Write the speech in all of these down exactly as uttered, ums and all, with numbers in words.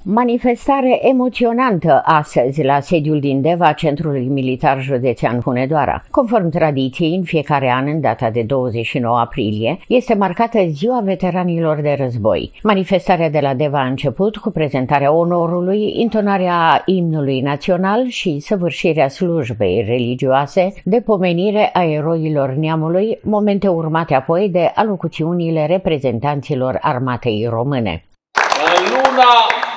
Manifestare emoționantă astăzi la sediul din Deva, Centrului Militar Județean Hunedoara. Conform tradiției, în fiecare an, în data de douăzeci și nouă aprilie, este marcată Ziua Veteranilor de Război. Manifestarea de la Deva a început cu prezentarea onorului, intonarea imnului național și săvârșirea slujbei religioase de pomenire a eroilor neamului, momente urmate apoi de alocuțiunile reprezentanților armatei române. În luna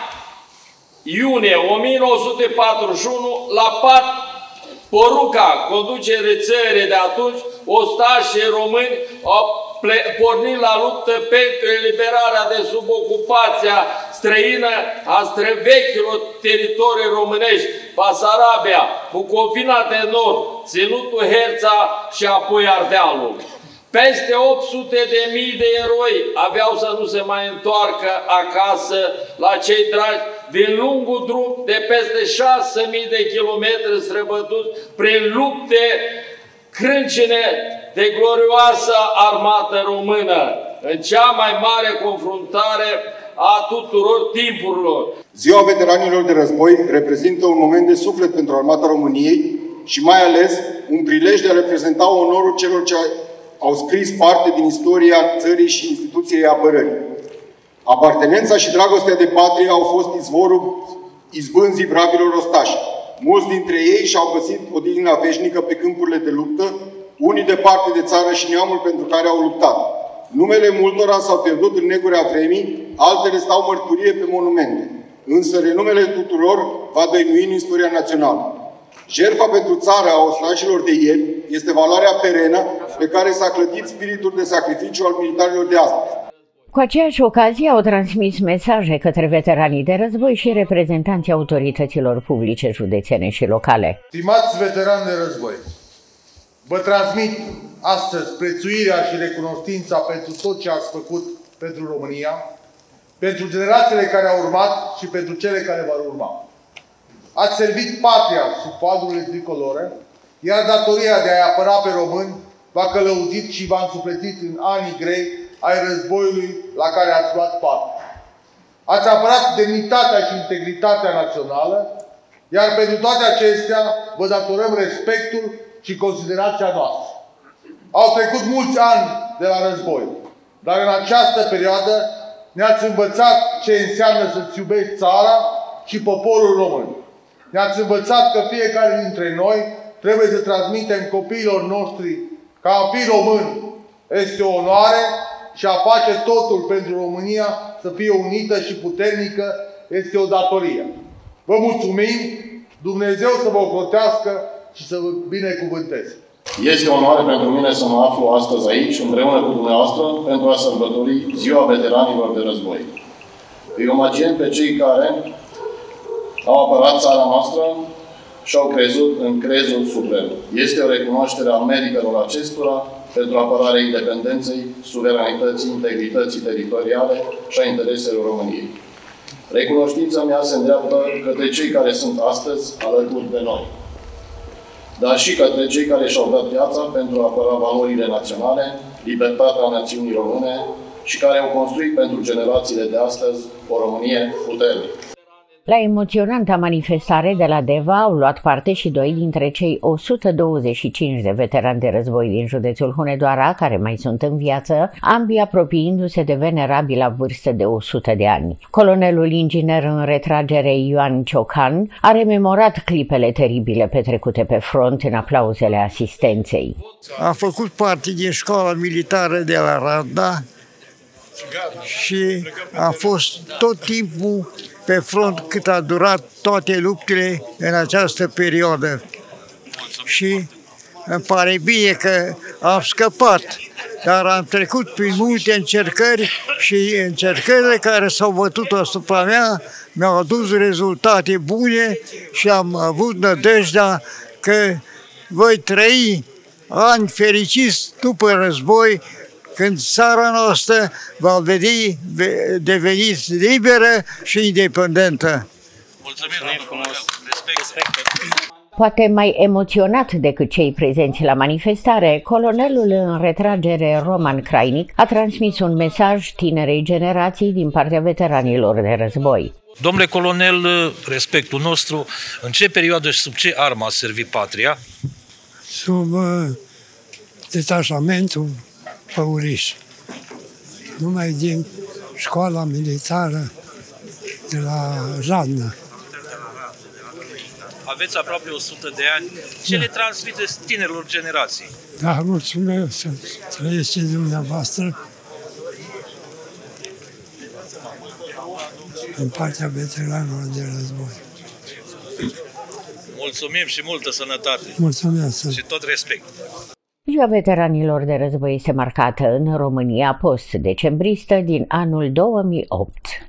iunie o mie nouă sute patruzeci și unu, la pat, porunca conducere țării de atunci, ostașii români au pornit la luptă pentru eliberarea de sub ocupația străină a străvechilor teritorii românești, Basarabia, Bucovina de Nord, Ținutul Herța și apoi Ardealul. Peste opt sute de mii de eroi aveau să nu se mai întoarcă acasă la cei dragi din lungul drum de peste șase mii de kilometri străbătuți prin lupte crâncine de glorioasă armată română, în cea mai mare confruntare a tuturor timpurilor. Ziua Veteranilor de Război reprezintă un moment de suflet pentru armata României și mai ales un prilej de a reprezenta onorul celor ce au scris parte din istoria țării și instituției apărării. Apartenența și dragostea de patrie au fost izvorul izbânzii bravilor ostași. Mulți dintre ei și-au găsit odihna veșnică pe câmpurile de luptă, unii departe de țară și neamul pentru care au luptat. Numele multora s-au pierdut în negurea vremii, altele stau mărturie pe monumente. Însă renumele tuturor va dăinui în istoria națională. Jertfa pentru țară a ostașilor de ieri este valoarea perenă pe care s-a clădit spiritul de sacrificiu al militarilor de astăzi. Cu aceeași ocazie au transmis mesaje către veteranii de război și reprezentanții autorităților publice județene și locale. Stimați veterani de război, vă transmit astăzi prețuirea și recunoștința pentru tot ce ați făcut pentru România, pentru generațiile care au urmat și pentru cele care vor urma. Ați servit patria sub falurile tricolore, iar datoria de a-i apăra pe români v-a călăuzit și v-a însuflețit în anii grei ai războiului la care ați luat parte. Ați apărat demnitatea și integritatea națională, iar pentru toate acestea vă datorăm respectul și considerația noastră. Au trecut mulți ani de la război, dar în această perioadă ne-ați învățat ce înseamnă să-ți iubești țara și poporul român. Ne-ați învățat că fiecare dintre noi trebuie să transmitem copiilor noștri că a fi român este o onoare și a face totul pentru România să fie unită și puternică este o datorie. Vă mulțumim, Dumnezeu să vă ocrotească și să vă binecuvânteze. Este o onoare pentru mine să mă aflu astăzi aici, împreună cu dumneavoastră, pentru a sărbători Ziua Veteranilor de Război. Îi omagiem pe cei care au apărat țara noastră și au crezut în crezul suprem. Este o recunoaștere a meritelor acestora pentru apărarea independenței, suveranității, integrității teritoriale și a intereselor României. Recunoștința mea se îndreaptă către cei care sunt astăzi alături de noi, dar și către cei care și-au dat viața pentru a apăra valorile naționale, libertatea națiunii române și care au construit pentru generațiile de astăzi o Românie puternică. La emoționanta manifestare de la Deva au luat parte și doi dintre cei o sută douăzeci și cinci de veterani de război din județul Hunedoara, care mai sunt în viață, ambii apropiindu-se de venerabila vârstă de o sută de ani. Colonelul inginer în retragere Ioan Ciocan a rememorat clipele teribile petrecute pe front în aplauzele asistenței. A făcut parte din școala militară de la Radda și a fost tot timpul pe front cât a durat toate luptele în această perioadă. Și îmi pare bine că am scăpat, dar am trecut prin multe încercări și încercările care s-au bătut asupra mea mi-au adus rezultate bune și am avut nădejdea că voi trăi ani fericiți după război, când țara noastră va veni, deveni liberă și independentă. Mulțumim frumos! Respect! Respect. Poate mai emoționat decât cei prezenți la manifestare, colonelul în retragere Roman Crainic a transmis un mesaj tinerei generații din partea veteranilor de război. Domnule colonel, respectul nostru, în ce perioadă și sub ce armă a servit patria? Sub uh, detașamentul Păuriș. Numai din școala militară de la Radnă. Aveți aproape o sută de ani. Ce da. le transmiteți tinerilor generații? Da, mulțumesc să trăiește dumneavoastră în partea veteranilor de război. Mulțumim și multă sănătate. Mulțumesc. Și tot respect. Ziua veteranilor de război este marcată în România post-decembristă din anul două mii opt.